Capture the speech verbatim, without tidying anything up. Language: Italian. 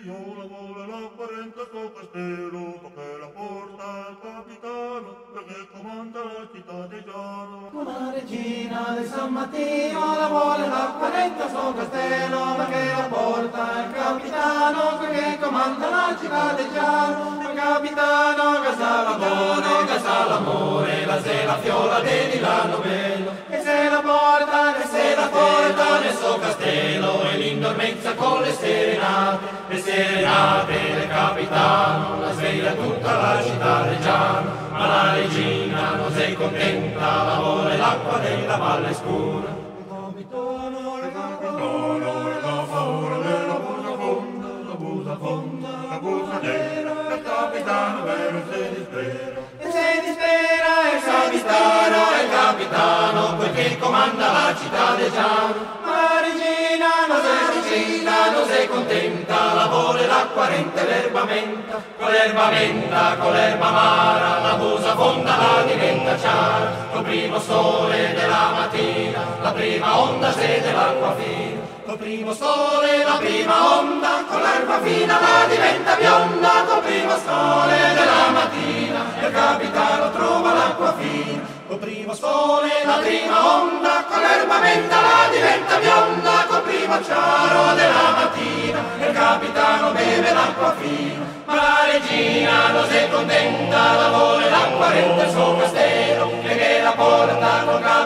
Dio la vuole l'acqua renta sto castello, perché la porta il capitano, perché comanda la città di Giano. Una regina di San Mattino la vuole l'acqua renta sto castello, perché la porta il capitano, perché comanda la città di Giano. Il capitano che sa l'amore, che sa l'amore, la se la fiola di Milano bello, e se la porta, e se la porta nel suo castello, e l'indormenza con le serenate, le serenate del capitano, la sveglia tutta la città del Giano, ma la regina non sei contenta, la vuole l'acqua della valle scura. Il capitano, il capitano, E la paura della busa fonda, la busa fonda, la busa nera, il capitano vero si dispera. e se dispera il capitano, il capitano, poiché comanda la città del Giano. Ma la regina non sei regina, non sei contenta, la vuole l'acqua rente l'erba menta, con l'erba menta, con l'erba amara, la busa fonda la diventa ciara, col primo sole della mattina, la prima onda scende l'acqua fina, col primo sole la prima onda, con l'erba fina la diventa bionda, col primo sole della mattina, il capitano trova l'acqua fina, col primo sole la prima onda, con l'erba menta la diventa bionda, col primo ciaro della mattina, il capitano beve l'acqua fina, ma la regina non si contenta, la vuole l'acqua rente il suo castello, e che la porta col